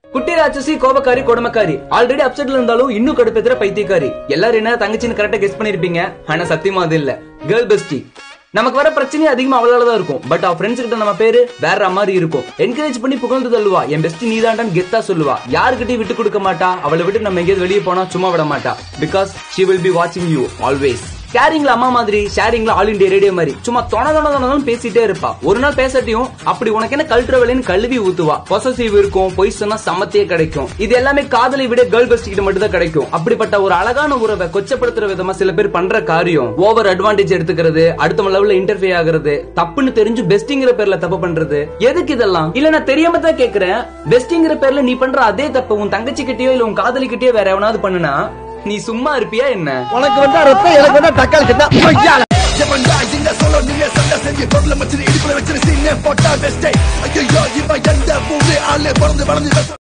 குட்டி ராட்சசி, கோபக்காரி, கொடுமக்காரி, ஆல்ரெடி அப்செட்ல இருந்தாலும் இன்னும் கடுப்பேத்துற பைத்தியக்காரி. எல்லாரும் என்ன தங்கச்சின்னு கரெக்டா கெஸ் பண்ணிருப்பீங்க. ஆனா சத்தியமா அது இல்ல, கேர்ள் பெஸ்டி. நமக்கு வர பிரச்சனையே அதிகமா அவளாலதான் இருக்கும். பட் அவ ஃப்ரெண்ட்ஸ் கிட்ட நம்ம பேரு வேற மாதிரி இருக்கும். என்கரேஜ் பண்ணி புகழ்ந்து தள்ளுவா. என் பெஸ்டி நீதாண்டான்னு கெத்தா சொல்லுவா. யாருக்கிட்டையும் விட்டு கொடுக்க மாட்டா. அவளை விட்டு நம்ம எங்கேயாவது வெளியே போனா சும்மா விட மாட்டா. Because she will be watching you always. கேரிங்ல அம்மா மாதிரி, ஷேரிங்ல ஆல் இண்டியா ரேடியோ மாதிரி சும்மா தொண பேசிட்டே இருப்பா. ஒரு நாள் பேசட்டியும் அப்படி உனக்கு என்ன கல்ட்டுற வேலைன்னு கழுவி ஊத்துவா. பொசசிவ் இருக்கும், பொய் சொன்னா சமத்தையே கிடைக்கும். இது எல்லாமே காதலை விட கேர்ள் பெஸ்ட் கிட்ட மட்டும் தான் கிடைக்கும். அப்படிப்பட்ட ஒரு அழகான உறவை கொச்சப்படுத்துற விதமா சில பேர் பண்ற காரியம் ஓவர் அட்வான்டேஜ் எடுத்துக்கிறது, அடுத்த லெவல்ல இன்டர்ஃபியர் ஆகுறது, தப்புன்னு தெரிஞ்சு பெஸ்டிங்கிற பேர்ல தப்பு பண்றது. எதுக்கு இதெல்லாம்? இல்ல நான் தெரியாம தான் கேக்குறேன். பெஸ்டிங்கிற பேர்ல நீ பண்ற அதே தப்பு உன் தங்கச்சி கிட்டயோ இல்ல உன் காதலி கிட்டயோ வேற எவனாவது பண்ணுனா நீ சும்மா இருப்பியா என்ன? உனக்கு வந்தா ரத்தம், எனக்கு வந்தா தக்காளி சட்னா. எவன்டா இங்க சொல்ல நீங்க சண்டை செஞ்சு பொருளை வச்சு இடுப்புல வச்சு சீனே போட்டா பெஸ்டே. ஐயோ இவன் எந்த ஊரு ஆளு பிறந்து வளர்ந்து